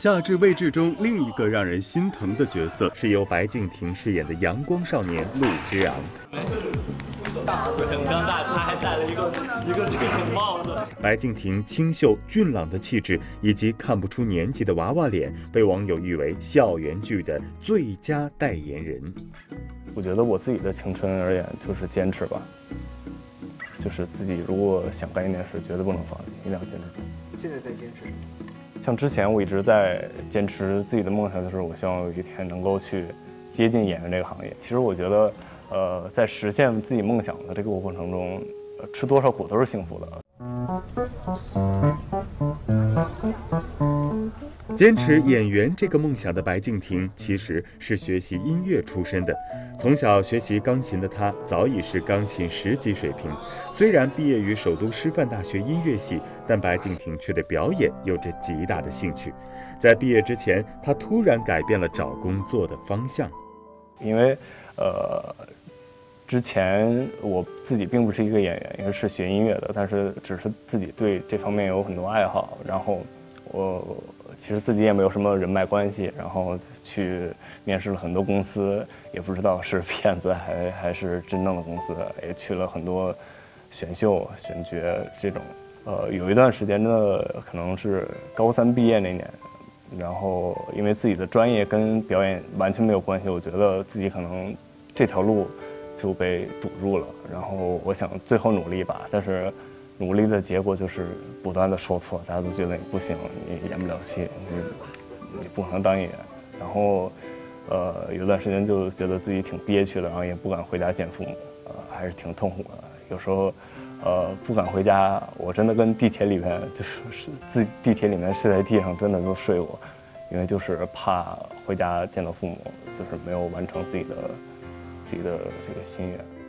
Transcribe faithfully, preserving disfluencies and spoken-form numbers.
夏至未至中另一个让人心疼的角色是由白敬亭饰演的阳光少年陆之昂。 很尴尬，他还戴了一个一个这种帽子。 白敬亭清秀俊朗的气质以及看不出年纪的娃娃脸，被网友誉为校园剧的最佳代言人。 我觉得我自己的青春而言，就是坚持吧。就是自己如果想干一件事，绝对不能放弃，一定要坚持住。 现在在坚持什么？ 像之前我一直在坚持自己的梦想，就是我希望有一天能够去接近演员这个行业。其实我觉得，呃，在实现自己梦想的这个过程中，呃，吃多少苦都是幸福的。 坚持演员这个梦想的白敬亭，其实是学习音乐出身的。从小学习钢琴的他，早已是钢琴十级水平。虽然毕业于首都师范大学音乐系，但白敬亭却对表演有着极大的兴趣。在毕业之前，他突然改变了找工作的方向， 因为，呃。之前我自己并不是一个演员，因为是学音乐的，但是只是自己对这方面有很多爱好。然后我其实自己也没有什么人脉关系，然后去面试了很多公司，也不知道是骗子还还是真正的公司，也去了很多选秀、选角这种。呃，有一段时间呢，可能是高三毕业那年，然后因为自己的专业跟表演完全没有关系，我觉得自己可能这条路就被堵住了，然后我想最后努力一把，但是努力的结果就是不断的受挫，大家都觉得你不行，你演不了戏，你你不可能当演员。然后，呃，有段时间就觉得自己挺憋屈的，然后也不敢回家见父母，呃，还是挺痛苦的。有时候，呃，不敢回家，我真的跟地铁里面就是自地铁里面睡在地上，真的都睡过，因为就是怕回家见到父母，就是没有完成自己的。自己的这个心愿。